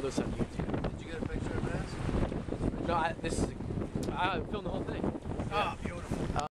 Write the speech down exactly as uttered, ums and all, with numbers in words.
throw this on YouTube. Did you get a picture of this? No, I, this is. I filmed the whole thing.